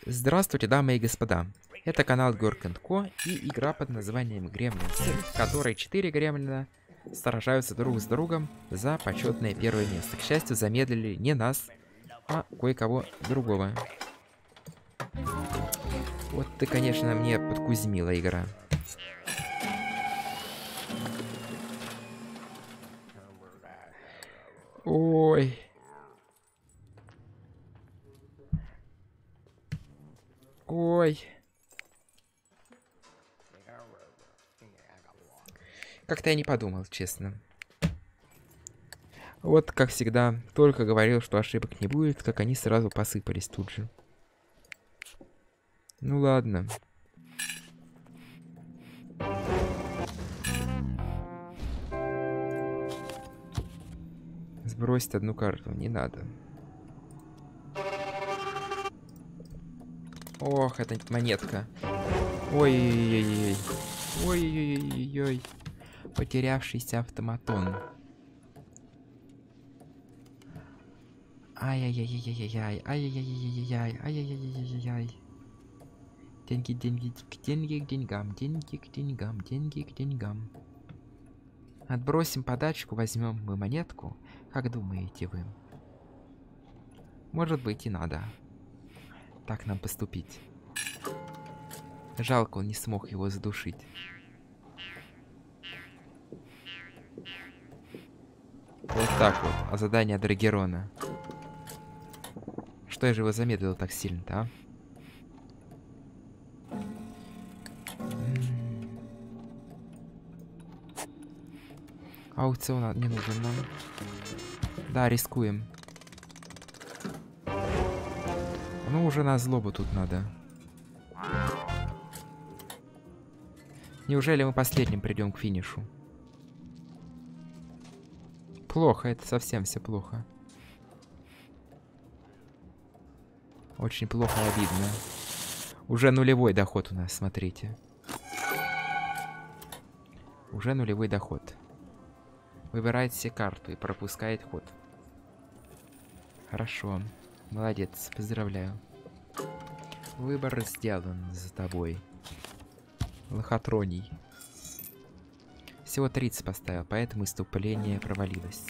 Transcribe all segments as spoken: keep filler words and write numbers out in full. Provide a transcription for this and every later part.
Здравствуйте, дамы и господа. Это канал Горк энд Ко и игра под названием Гремлинс, в которой четыре гремлина сражаются друг с другом за почетное первое место. К счастью, замедлили не нас, а кое-кого другого. Вот ты, конечно, мне подкузмила игра. Ой. Ой. Как-то я не подумал, честно. Вот, как всегда, только говорил, что ошибок не будет, как они сразу посыпались тут же. Ну ладно. Сбросить одну карту не надо. Ох, это монетка. Ой-ой-ой-ой. Ой-ой-ой-ой. Потерявшийся автоматон. Ай-яй-яй-яй-яй-яй. Ай-яй-яй-яй-яй. Ай-яй-яй-яй-яй. Деньги, деньги, деньги к деньгам. Деньги к деньгам. Деньги к деньгам. Отбросим подачку, возьмем мы монетку. Как думаете вы? Может быть и надо так нам поступить. Жалко, он не смог его задушить. Вот так вот. А задание Драгерона. Что я же его замедлил так сильно-то, а? Аукцион не нужен нам. Да, рискуем. Ну, уже на злобу тут надо. Неужели мы последним придем к финишу? Плохо, это совсем все плохо. Очень плохо и обидно. Уже нулевой доход у нас, смотрите. Уже нулевой доход. Выбирает все карту и пропускает ход. Хорошо. Молодец, поздравляю. Выбор сделан за тобой. Лохотроний. Всего тридцать поставил, поэтому иступление провалилось.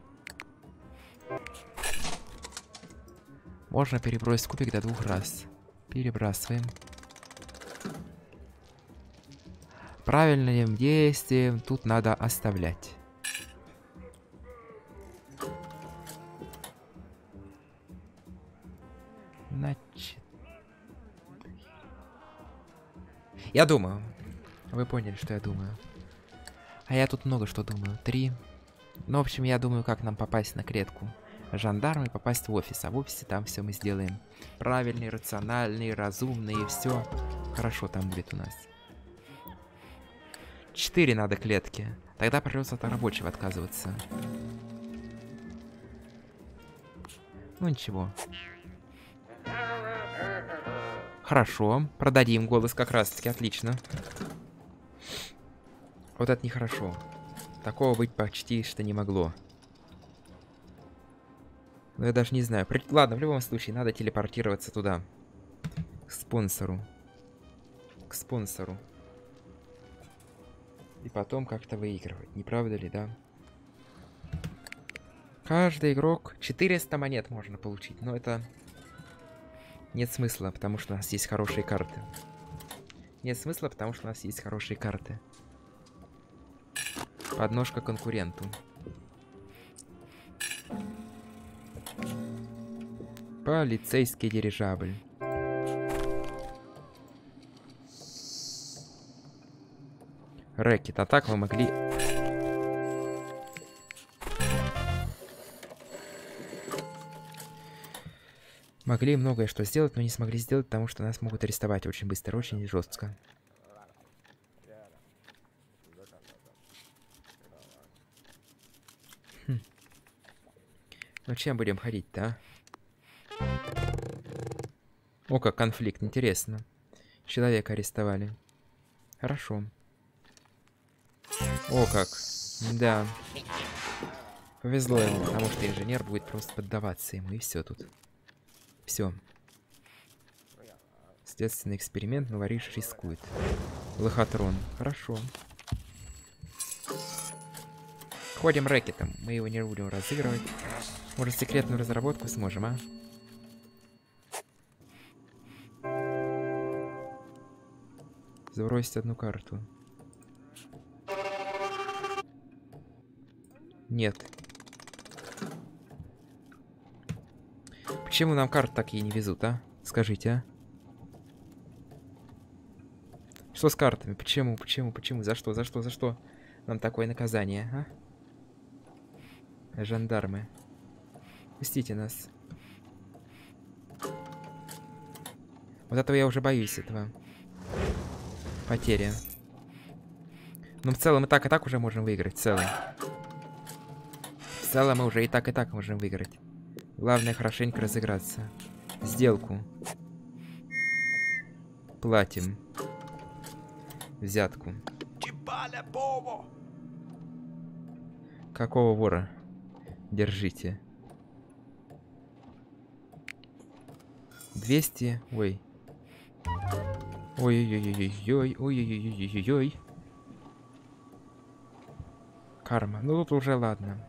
Можно перебросить кубик до двух раз. Перебрасываем. Правильным действием тут надо оставлять. Значит... Я думаю. Вы поняли, что я думаю. А я тут много что думаю. Три. Ну, в общем, я думаю, как нам попасть на клетку жандарма и попасть в офис. А в офисе там все мы сделаем. Правильный, рациональный, разумный. И все хорошо там будет у нас. Четыре надо клетки. Тогда придется от рабочего отказываться. Ну, ничего. Хорошо. Продадим голос как раз-таки. Отлично. Вот это нехорошо. Такого быть почти что не могло. Но я даже не знаю. При... Ладно, в любом случае, надо телепортироваться туда. К спонсору. К спонсору. И потом как-то выигрывать. Не правда ли, да? Каждый игрок... четыреста монет можно получить. Но это... Нет смысла, потому что у нас есть хорошие карты. Нет смысла, потому что у нас есть хорошие карты. Подножка конкуренту. Полицейский дирижабль. Рэкет, а так вы могли... Могли многое что сделать, но не смогли сделать, потому что нас могут арестовать очень быстро, очень жестко. Хм. Ну чем будем ходить-то, а? О, как конфликт, интересно. Человека арестовали. Хорошо. О, как. Да. Повезло ему, потому что инженер будет просто поддаваться ему, и все тут. Все. Следственный эксперимент, но воришь рискует. Лохотрон. Хорошо. Ходим рэкетом. Мы его не будем разыгрывать. Может, секретную разработку сможем, а? Забросить одну карту. Нет. Почему нам карты такие не везут, а? Скажите, а? Что с картами? Почему? Почему? Почему? За что? За что? За что? Нам такое наказание, а? Жандармы. Пустите нас. Вот этого я уже боюсь, этого. Потеря. Ну, в целом, и так, и так уже можем выиграть. В целом. В целом, мы уже и так, и так можем выиграть. Главное, хорошенько разыграться. Сделку. Платим. Взятку. Какого вора? Держите. двести. Ой. Ой-ой-ой-ой-ой. Ой-ой-ой-ой-ой-ой. Карма. Ну тут уже ладно.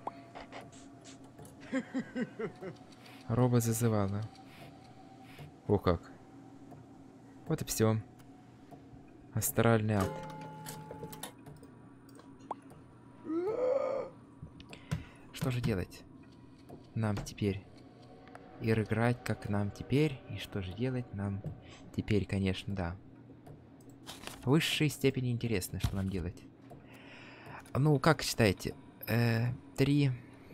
Роба зазывала. О как. Вот и все. Астральный ад. Что же делать нам теперь? И играть, как нам теперь. И что же делать нам теперь, конечно, да. В высшей степени интересно, что нам делать. Ну, как считаете? Э, три...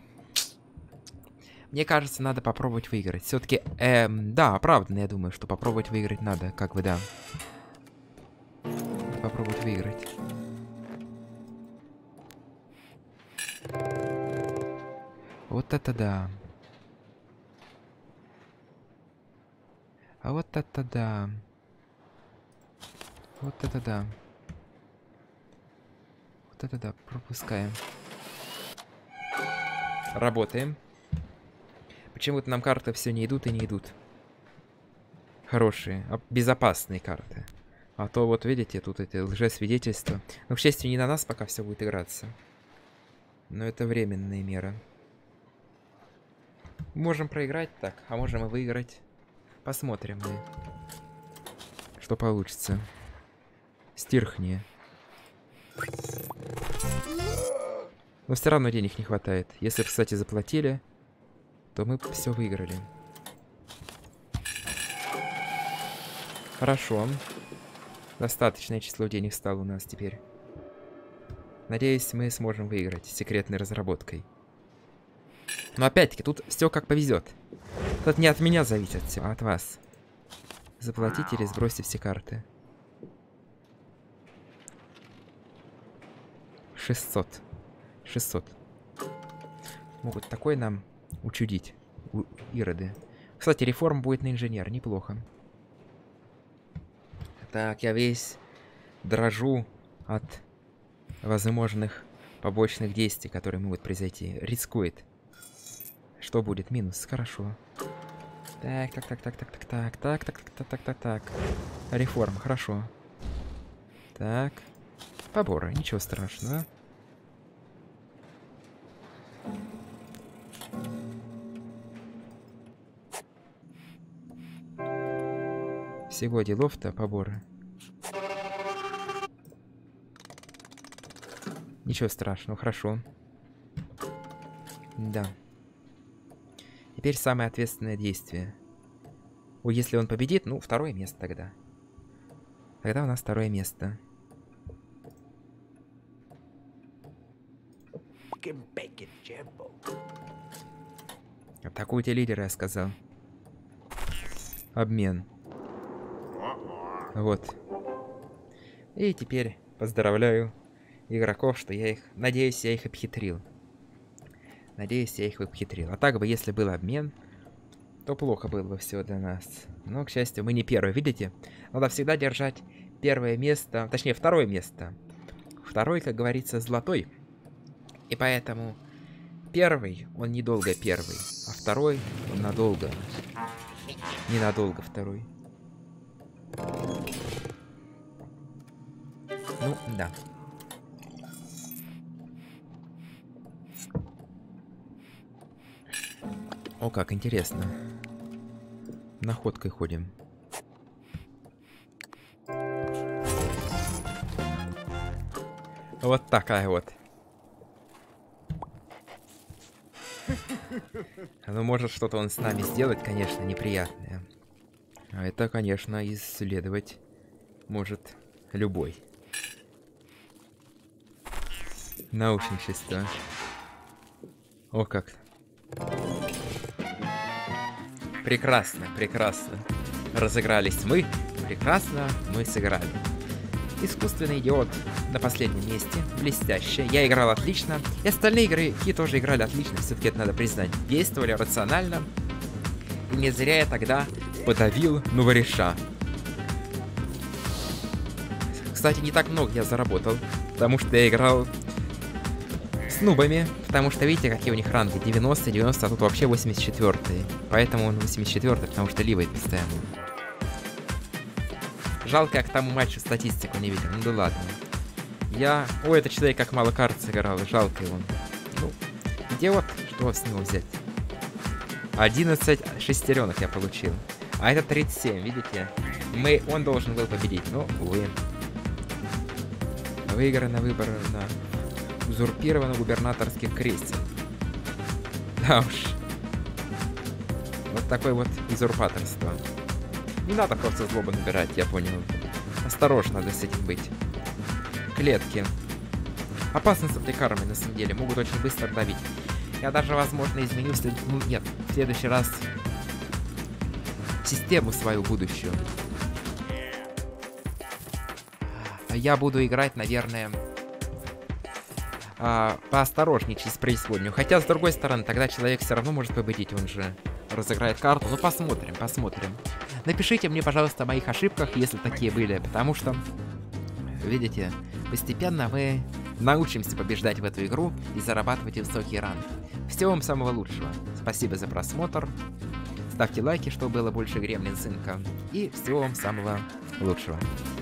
Мне кажется, надо попробовать выиграть. Все-таки, эм, да, оправданно, я думаю, что попробовать выиграть надо. Как бы, да. Попробовать выиграть. Вот это да. А вот это да. Вот это да. Вот это да. Пропускаем. Работаем. Почему-то нам карты все не идут и не идут. Хорошие, безопасные карты. А то вот видите, тут эти лжесвидетельства. Но, к счастью, не на нас пока все будет играться. Но это временная мера. Можем проиграть так, а можем и выиграть. Посмотрим мы, что получится. Стирхни. Но все равно денег не хватает. Если, кстати, заплатили, то мы все выиграли. Хорошо. Достаточное число денег стало у нас теперь. Надеюсь, мы сможем выиграть секретной разработкой. Но опять-таки, тут все как повезет. Тут не от меня зависит все, а от вас. Заплатите или сбросьте все карты. шестьсот. шестьсот. Могут такой нам учудить. У ироды. Кстати, реформ будет на инженер. Неплохо. Так, я весь дрожу от возможных побочных действий, которые могут произойти. Рискует. Что будет? Минус. Хорошо. Так, так, так, так, так, так, так, так, так, так, так, так, так. Реформа. Хорошо. Так. Поборы. Ничего страшного. Всего делов-то поборы. Ничего страшного, хорошо. Да. Теперь самое ответственное действие. О, если он победит, ну, второе место тогда. Тогда у нас второе место. Атакуйте лидера, я сказал. Обмен. Вот. И теперь поздравляю игроков, что я их... Надеюсь, я их обхитрил. Надеюсь, я их обхитрил. А так бы, если был обмен, то плохо было бы все для нас. Но, к счастью, мы не первые. Видите? Надо всегда держать первое место. Точнее, второе место. Второй, как говорится, золотой. И поэтому первый, он недолго первый. А второй, он надолго. Ненадолго второй. Ну, да. О, как интересно. Находкой ходим. Вот такая вот. Ну, может что-то он с нами сделать, конечно, неприятное. А это, конечно, исследовать может любой. Наушничество. О, как. Прекрасно, прекрасно. Разыгрались мы. Прекрасно мы сыграли. Искусственный идиот на последнем месте. Блестяще. Я играл отлично. И остальные игроки тоже играли отлично. Все-таки это надо признать. Действовали рационально. И не зря я тогда подавил новориша. Кстати, не так много я заработал. Потому что я играл с нубами. Потому что видите, какие у них ранги. девяносто, девяносто, а тут вообще восемьдесят четыре. Поэтому он восемьдесят четыре, потому что ливает постоянно. Жалко, я к тому матчу статистику не видел. Ну да ладно. Я... Ой, этот человек как мало карт сыграл. Жалко его. Ну, идиот. Что с него взять? одиннадцать шестеренок я получил. А это тридцать семь, видите? Мы... Он должен был победить. Ну, увы. Выиграно выбор на узурпировано губернаторских крестьян. Да уж. Вот такое вот узурпаторство. Не надо просто злобу набирать, я понял. Осторожно надо с этим быть. Клетки. Опасны с этой кармой, на самом деле. Могут очень быстро давить. Я даже, возможно, изменю... След... Ну, нет. В следующий раз... Систему свою будущую. Я буду играть, наверное... А, поосторожнее через преисподнюю. Хотя, с другой стороны, тогда человек все равно может победить. Он же разыграет карту. Ну, посмотрим, посмотрим. Напишите мне, пожалуйста, о моих ошибках, если такие были, потому что, видите, постепенно мы научимся побеждать в эту игру и зарабатывать высокий ранг. Всего вам самого лучшего. Спасибо за просмотр. Ставьте лайки, чтобы было больше Гремлин Сынка. И всего вам самого лучшего.